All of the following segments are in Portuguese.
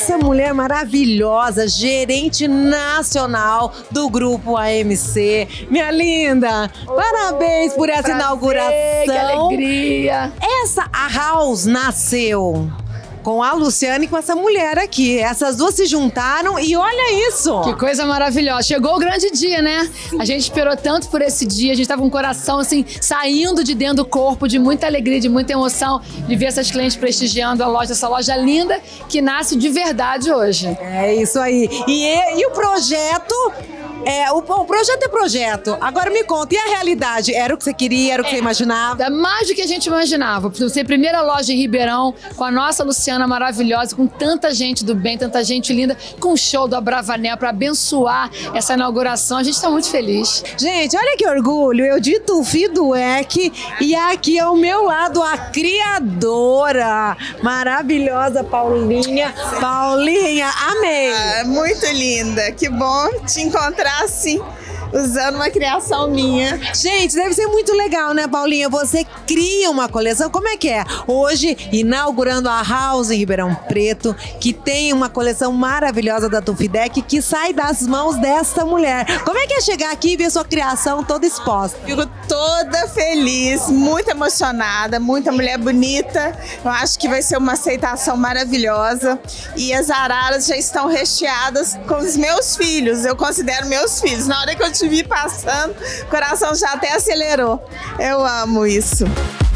essa mulher maravilhosa, gerente nacional do Grupo AMC. Minha linda, parabéns por essa inauguração. Que alegria. A House nasceu com a Luciana e com essa mulher aqui. Essas duas se juntaram e olha isso! Que coisa maravilhosa. Chegou o grande dia, né? Sim. A gente esperou tanto por esse dia. A gente tava com o coração, assim, saindo de dentro do corpo, de muita alegria, de muita emoção, de ver essas clientes prestigiando a loja, essa loja linda que nasce de verdade hoje. É isso aí. E o projeto... O projeto é projeto. Agora me conta, e a realidade? Era o que você queria? Era o que você imaginava? Mais do que a gente imaginava. Por ser a primeira loja em Ribeirão, com a nossa Luciana maravilhosa, com tanta gente do bem, tanta gente linda, com o show do Abravanel para abençoar essa inauguração. A gente está muito feliz. Gente, olha que orgulho. Eu de Tufi do EC e aqui ao meu lado a criadora maravilhosa Paulinha. Paulinha, amei. Muito linda. Que bom te encontrar assim, usando uma criação minha. Gente, deve ser muito legal, né, Paulinha? Você cria uma coleção, como é que é? Hoje, inaugurando a House em Ribeirão Preto, que tem uma coleção maravilhosa da Tufidec que sai das mãos dessa mulher. Como é que é chegar aqui e ver sua criação toda exposta? Fico toda feliz, muito emocionada, muita mulher bonita. Eu acho que vai ser uma aceitação maravilhosa. E as araras já estão recheadas com os meus filhos. Eu considero meus filhos. Na hora que eu te vi passando, o coração já até acelerou. Eu amo isso.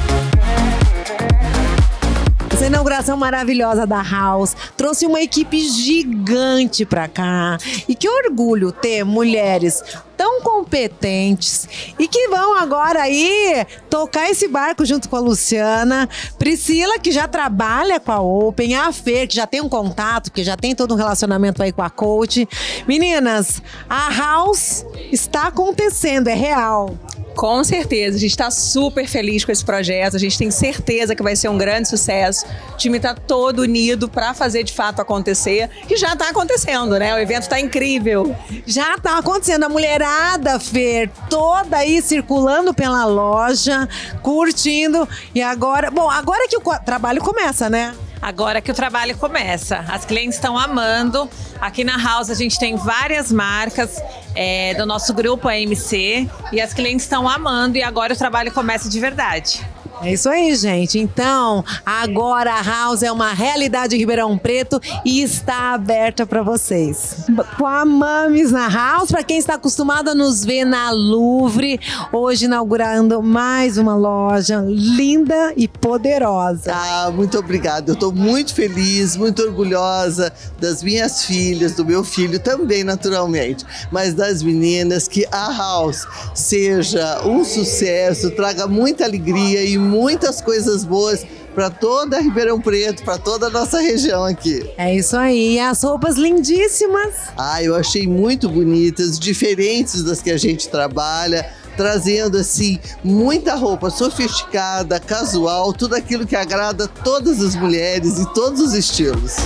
Essa inauguração maravilhosa da House trouxe uma equipe gigante pra cá. E que orgulho ter mulheres tão competentes e que vão agora aí tocar esse barco junto com a Luciana. Priscila, que já trabalha com a Open, a Fer, que já tem um contato, que já tem todo um relacionamento aí com a coach. Meninas, a House está acontecendo, é real. Com certeza, a gente está super feliz com esse projeto, a gente tem certeza que vai ser um grande sucesso. O time está todo unido para fazer de fato acontecer, e já está acontecendo, né? O evento está incrível. Já está acontecendo, a mulherada, Fer, toda aí circulando pela loja, curtindo, e agora... Bom, agora que o trabalho começa, né? Agora que o trabalho começa, as clientes estão amando. Aqui na House a gente tem várias marcas do nosso grupo AMC e as clientes estão amando e agora o trabalho começa de verdade. É isso aí, gente. Então, agora a House é uma realidade em Ribeirão Preto e está aberta para vocês. Com a Mamis na House, para quem está acostumado a nos ver na Louvre, hoje inaugurando mais uma loja linda e poderosa. Muito obrigada. Eu estou muito feliz, muito orgulhosa das minhas filhas, do meu filho também, naturalmente, mas das meninas, que a House seja um sucesso, traga muita alegria e muitas coisas boas para toda Ribeirão Preto, para toda a nossa região aqui. É isso aí, e as roupas lindíssimas. Eu achei muito bonitas, diferentes das que a gente trabalha, trazendo assim muita roupa sofisticada, casual, tudo aquilo que agrada todas as mulheres e todos os estilos.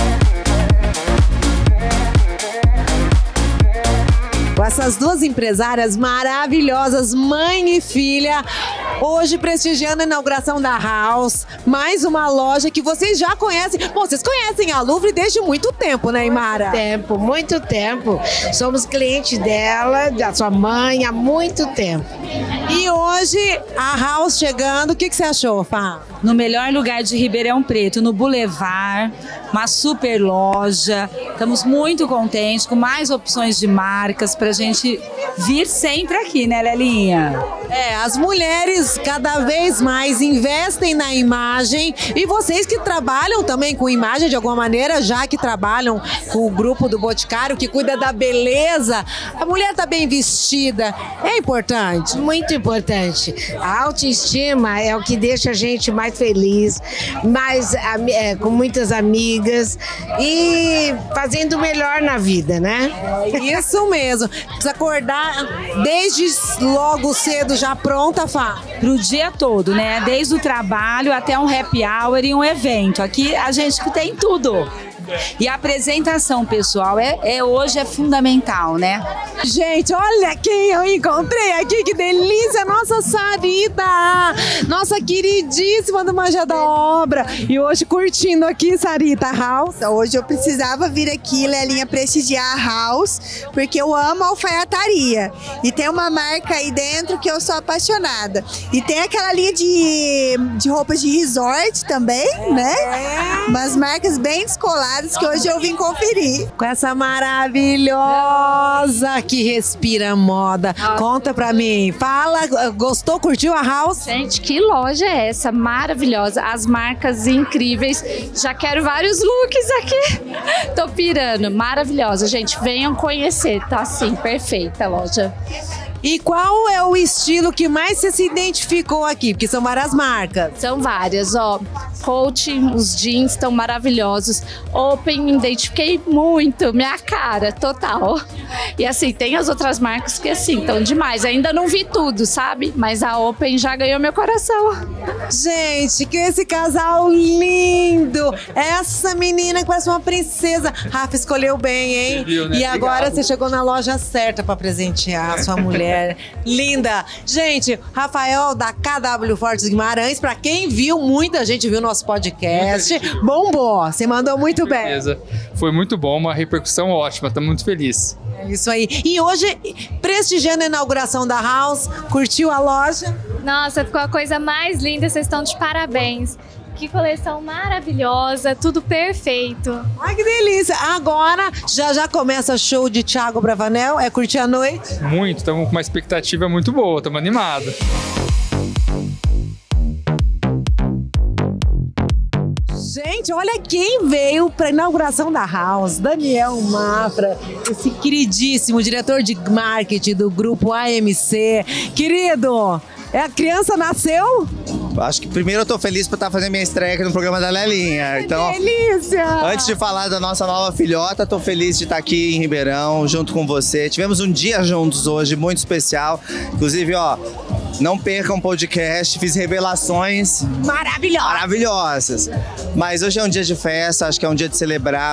Com essas duas empresárias maravilhosas, mãe e filha, hoje prestigiando a inauguração da House, mais uma loja que vocês já conhecem. Bom, vocês conhecem a Louvre desde muito tempo, né, Imara? Muito tempo. Somos clientes dela, da sua mãe, há muito tempo. E hoje, a House chegando, o que você achou, Fá? No melhor lugar de Ribeirão Preto, no Boulevard, uma super loja. Estamos muito contentes, com mais opções de marcas pra gente vir sempre aqui, né, Lelinha? As mulheres cada vez mais investem na imagem e vocês que trabalham também com imagem de alguma maneira, já que trabalham com o grupo do Boticário, que cuida da beleza, a mulher tá bem vestida, é importante? Muito importante. A autoestima é o que deixa a gente mais feliz, com muitas amigas e fazendo o melhor na vida, né? É isso mesmo. Precisa acordar desde logo cedo já pronta, Fá? Pro dia todo, né? Desde o trabalho até um happy hour e um evento. Aqui a gente tem tudo. E a apresentação, pessoal, hoje é fundamental, né? Gente, olha quem eu encontrei aqui, que delícia delícia! Nossa Sarita! Nossa queridíssima do Magia da Obra! E hoje curtindo aqui, Sarita House. Hoje eu precisava vir aqui, Lelinha, prestigiar a House, porque eu amo alfaiataria. E tem uma marca aí dentro que eu sou apaixonada. E tem aquela linha de roupas de resort também, né? Umas marcas bem descoladas que hoje eu vim conferir. Com essa maravilhosa que respira moda. Conta pra mim. Fala, gostou, curtiu a House? Gente, que loja é essa? Maravilhosa. As marcas incríveis. Já quero vários looks aqui. Tô pirando. Maravilhosa. Gente, venham conhecer. Tá assim, perfeita a loja. E qual é o estilo que mais você se identificou aqui? Porque são várias marcas. São várias, ó. Coach, os jeans estão maravilhosos. Open, me identifiquei muito. Minha cara, total. E assim, tem as outras marcas que assim, estão demais. Ainda não vi tudo, sabe? Mas a Open já ganhou meu coração. Gente, que esse casal lindo! Essa menina que parece uma princesa. Rafa escolheu bem, hein? Viu, né? E agora Obrigado. você chegou na loja certa para presentear a sua mulher. Linda! Gente, Rafael da KW Fortes Guimarães, para quem viu, muita gente viu nosso podcast. Bombou! Você mandou muito bem. Beleza. Foi muito bom, uma repercussão ótima, estamos muito felizes. É isso aí. E hoje, prestigiando a inauguração da House, curtiu a loja? Nossa, ficou a coisa mais linda, vocês estão de parabéns. Que coleção maravilhosa, tudo perfeito. Ai, que delícia! Agora, já começa o show de Thiago Bravanel, é curtir a noite? Muito, estamos com uma expectativa muito boa, estamos animados. Gente, olha quem veio para a inauguração da House, Daniel Mafra, esse queridíssimo diretor de marketing do grupo AMC. Querido, a criança nasceu? Acho que primeiro eu tô feliz por estar fazendo minha estreia aqui no programa da Lelinha. Então, delícia! Antes de falar da nossa nova filhota, tô feliz de estar aqui em Ribeirão, junto com você. Tivemos um dia juntos hoje, muito especial. Inclusive, ó, não percam o podcast, fiz revelações maravilhosas. Mas hoje é um dia de festa, acho que é um dia de celebrar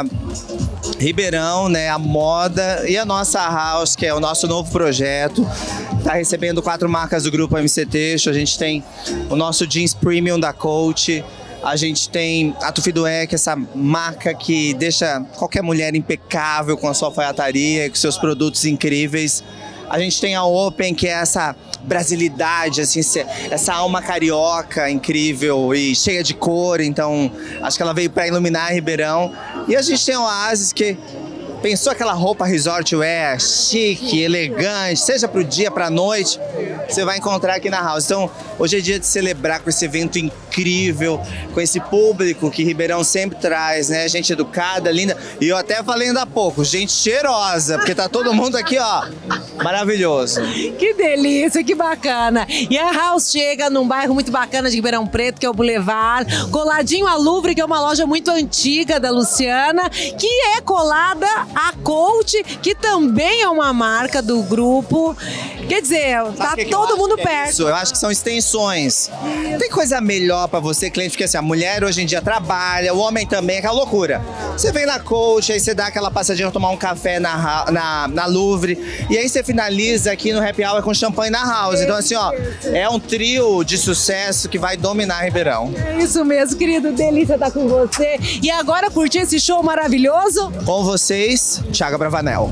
Ribeirão, né, a moda e a nossa House, que é o nosso novo projeto. Tá recebendo 4 marcas do grupo MC Texto. A gente tem o nosso jeans premium da Coach. A gente tem a Tufidué, que é essa marca que deixa qualquer mulher impecável com a sua alfaiataria, com seus produtos incríveis. A gente tem a Open, que é essa brasilidade, assim, essa alma carioca incrível e cheia de cor. Então, acho que ela veio para iluminar Ribeirão. E a gente tem a Oasis, que pensou aquela roupa resort wear, chique, elegante, seja pro dia, pra noite, você vai encontrar aqui na House. Então, hoje é dia de celebrar com esse evento incrível, com esse público que Ribeirão sempre traz, né? Gente educada, linda. E eu até falei ainda há pouco, gente cheirosa, porque tá todo mundo aqui, ó, maravilhoso. Que delícia, que bacana. E a House chega num bairro muito bacana de Ribeirão Preto, que é o Boulevard, coladinho a Louvre, que é uma loja muito antiga da Luciana, que é colada a Coach, que também é uma marca do grupo. Quer dizer, tá todo mundo perto. Isso, eu acho que são extensões. Tem coisa melhor pra você, cliente, porque assim, a mulher hoje em dia trabalha, o homem também, é aquela loucura. Você vem na Coach, aí você dá aquela passadinha, tomar um café na Louvre, e aí você finaliza aqui no Happy Hour com champanhe na House. Então assim, ó, é um trio de sucesso que vai dominar Ribeirão. É isso mesmo, querido, delícia estar com você. E agora curtir esse show maravilhoso? Com vocês, Thiago Bravanel.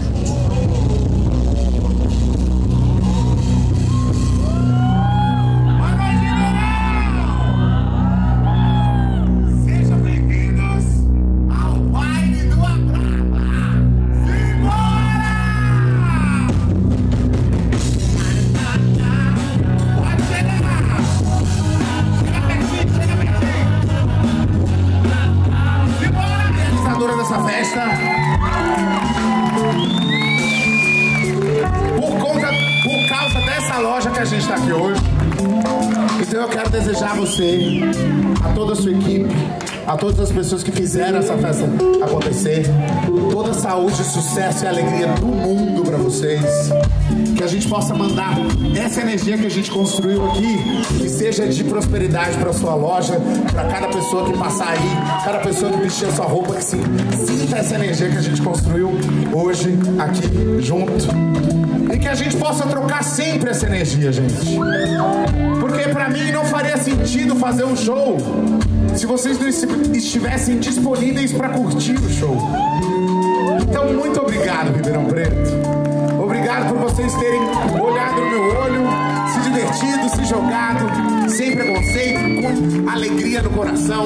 Dessa festa, por causa dessa loja que a gente está aqui hoje. Então eu quero desejar a você, a toda a sua equipe, a todas as pessoas que fizeram essa festa acontecer, toda a saúde, sucesso e alegria do mundo para vocês. Que a gente possa mandar essa energia que a gente construiu aqui, que seja de prosperidade para sua loja, para cada pessoa que passar aí, cada pessoa que vestir a sua roupa, que sinta essa energia que a gente construiu hoje aqui junto. E que a gente possa trocar sempre essa energia, gente. Porque pra mim não faria sentido fazer um show se vocês não estivessem disponíveis pra curtir o show. Então, muito obrigado, Ribeirão Preto. Obrigado por vocês terem olhado no meu olho, se divertido, se jogado, sem preconceito, com alegria no coração.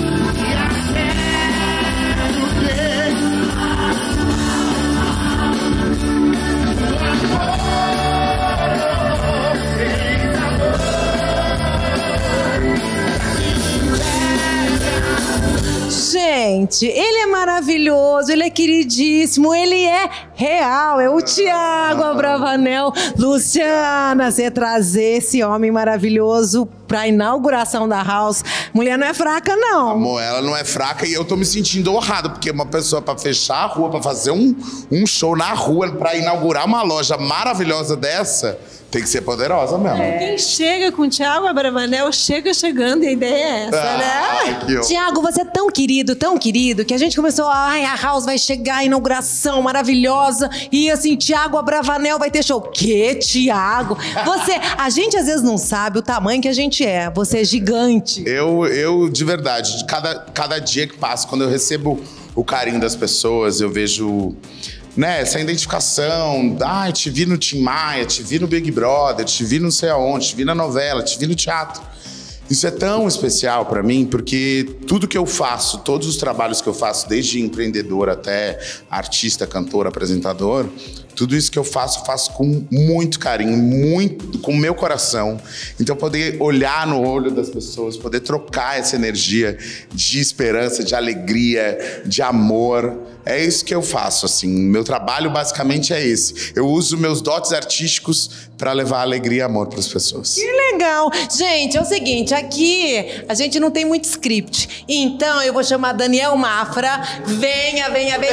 Gente, ele é maravilhoso, ele é queridíssimo, ele é real, é o Thiago Abravanel. Luciana, você trazer esse homem maravilhoso pra inauguração da House, mulher não é fraca, não. Amor, ela não é fraca e eu tô me sentindo honrado, porque uma pessoa pra fechar a rua, pra fazer um show na rua, pra inaugurar uma loja maravilhosa dessa, tem que ser poderosa mesmo. Quem chega com o Thiago Abravanel, chega chegando e a ideia é essa, né? Thiago, você é tão querido, que a gente começou, ai, a House vai chegar, a inauguração maravilhosa, e assim, Thiago Abravanel vai ter show. Que, Thiago? Você, a gente às vezes não sabe o tamanho que a gente é, você é gigante. Eu de verdade, cada dia que passa, quando eu recebo o carinho das pessoas, eu vejo... Né, essa identificação, te vi no Tim Maia, te vi no Big Brother, te vi não sei aonde, te vi na novela, te vi no teatro. Isso é tão especial pra mim, porque tudo que eu faço, todos os trabalhos que eu faço, desde empreendedor até artista, cantor, apresentador, tudo isso que eu faço com muito carinho, muito com o meu coração. Então, poder olhar no olho das pessoas, poder trocar essa energia de esperança, de alegria, de amor, é isso que eu faço, assim. Meu trabalho basicamente é esse. Eu uso meus dotes artísticos para levar alegria e amor para as pessoas. Que legal! Gente, é o seguinte, aqui a gente não tem muito script. Então eu vou chamar Daniel Mafra, venha,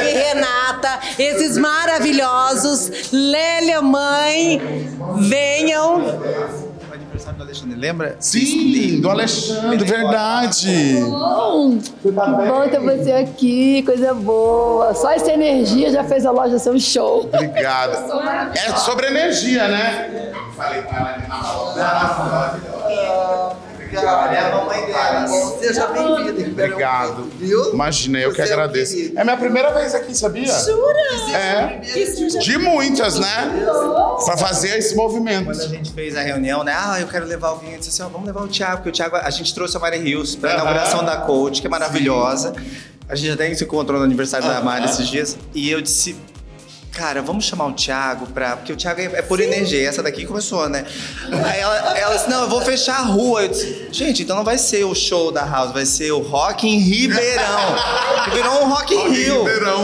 Renata, esses maravilhosos, Lélia Mãe, venham. O aniversário do Alexandre, lembra? Sim, do Alexandre, verdade. Que bom ter você aqui, coisa boa. Só essa energia já fez a loja ser um show. Obrigado. É sobre energia, né? Falei com ela ali na loja. Obrigado, é a mamãe dela. Seja bem-vinda. Obrigado. Imagina, eu que agradeço. É minha primeira vez aqui, sabia? Jura? É. De muitas, né? Pra fazer esse movimento. Quando a gente fez a reunião, né? Eu quero levar alguém. Eu disse assim, vamos levar o Thiago, porque o Thiago, a gente trouxe a Mari Rios pra inauguração da Coach, que é maravilhosa. A gente até se encontrou no aniversário da Mari esses dias. E eu disse... Cara, vamos chamar o Thiago porque o Thiago é pura energia. Essa daqui começou, né? Aí ela disse, não, eu vou fechar a rua. Eu disse, gente, então não vai ser o show da House, vai ser o Rock em Ribeirão. Que virou um Rock in Rio.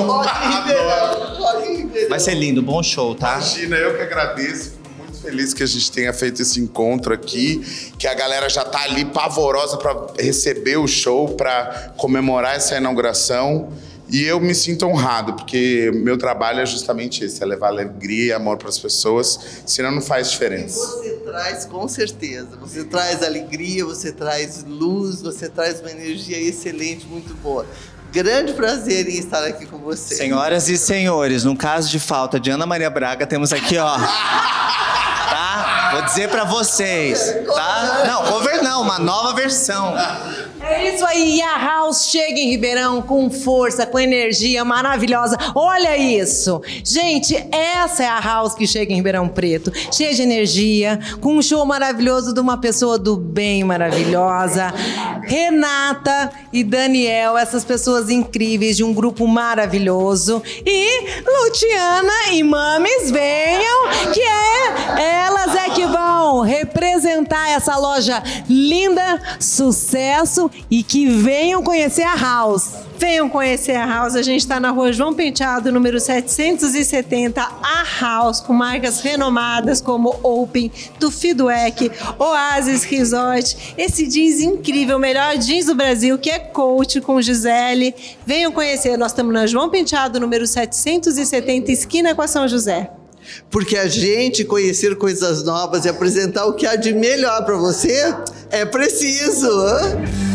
Vai ser lindo, bom show, tá? Imagina, eu que agradeço. Fico muito feliz que a gente tenha feito esse encontro aqui, que a galera já tá ali pavorosa para receber o show, para comemorar essa inauguração. E eu me sinto honrado, porque meu trabalho é justamente esse, é levar alegria e amor para as pessoas, senão não faz diferença. Você traz, com certeza, você traz alegria, você traz luz, você traz uma energia excelente, muito boa. Grande prazer em estar aqui com você. Senhoras e senhores, no caso de falta de Ana Maria Braga, temos aqui, ó... Tá? Vou dizer pra vocês, tá? Não, cover não, uma nova versão. É isso aí, e a House chega em Ribeirão com força, com energia maravilhosa. Olha isso! Gente, essa é a House que chega em Ribeirão Preto. Cheia de energia, com um show maravilhoso de uma pessoa do bem maravilhosa. Renata e Daniel, essas pessoas incríveis de um grupo maravilhoso. E Luciana e Mames, venham, que elas é que vão representar essa loja linda, sucesso, e que venham conhecer a House. Venham conhecer a House, a gente está na rua João Penteado, número 770, a House, com marcas renomadas como Open, Tufi Dweck, Oasis Resort, esse jeans incrível, o melhor jeans do Brasil, que é Coach, com Gisele. Venham conhecer, nós estamos na João Penteado, número 770, esquina com a São José. Porque a gente conhecer coisas novas e apresentar o que há de melhor para você é preciso.